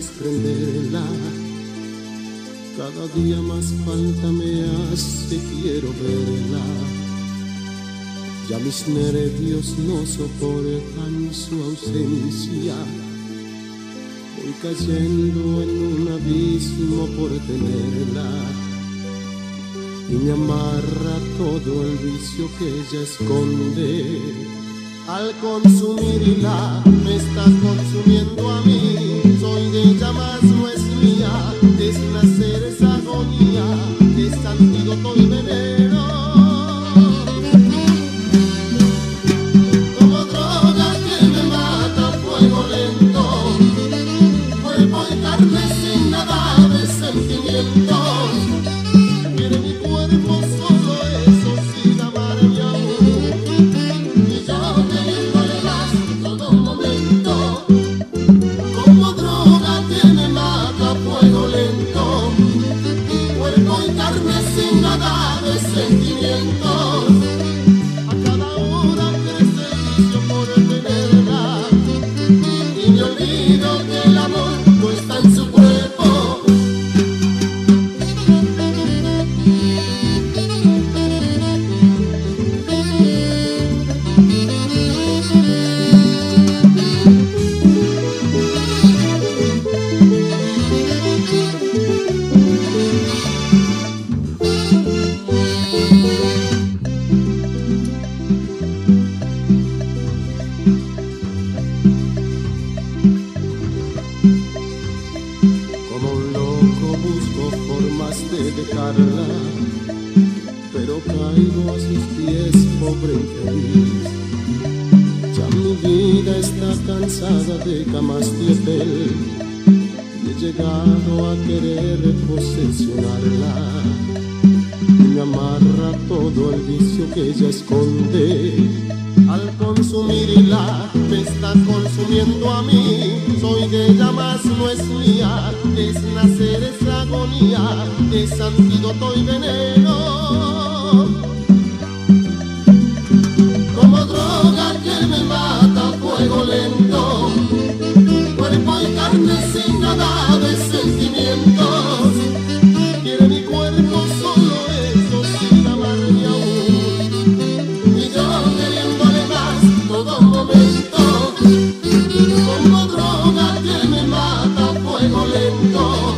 desprenderla. Cada día más falta me hace, quiero verla. Ya mis nervios no soportan su ausencia. Voy cayendo en un abismo por tenerla. Y me amarra todo el vicio que ella esconde. Al consumirla me está consumiendo a mí. Soy de ella más no es mía. Es nacer, es agonía, es antídoto y veneno. Como droga que me mata a fuego lento. Cuerpo y carne sin nada de sentimientos. Quiere mi cuerpo solo eso sin amarme aún. Y yo queriéndole más todo momento. Como droga que me mata a fuego lento. Cuerpo y carne sin nada de sentimientos. A cada hora crece el vicio por tenerla. Y me olvido que el amor no está en su cuerpo. De dejarla, pero caigo a sus pies, pobre infeliz. Ya mi vida está cansada de camas de hotel y he llegado a querer posesionarla. Y me amarra todo el vicio que ella esconde. Al consumirla me está consumiendo a mí. Soy de ella más no es mía. Es nacer, es agonía, es antídoto y veneno. Como droga que me mata a fuego lento. Cuerpo y carne sin nada de sentimientos. Quiere mi cuerpo solo eso sin amarme aún. Y yo queriéndole más todo momento. Como droga que me mata a fuego lento.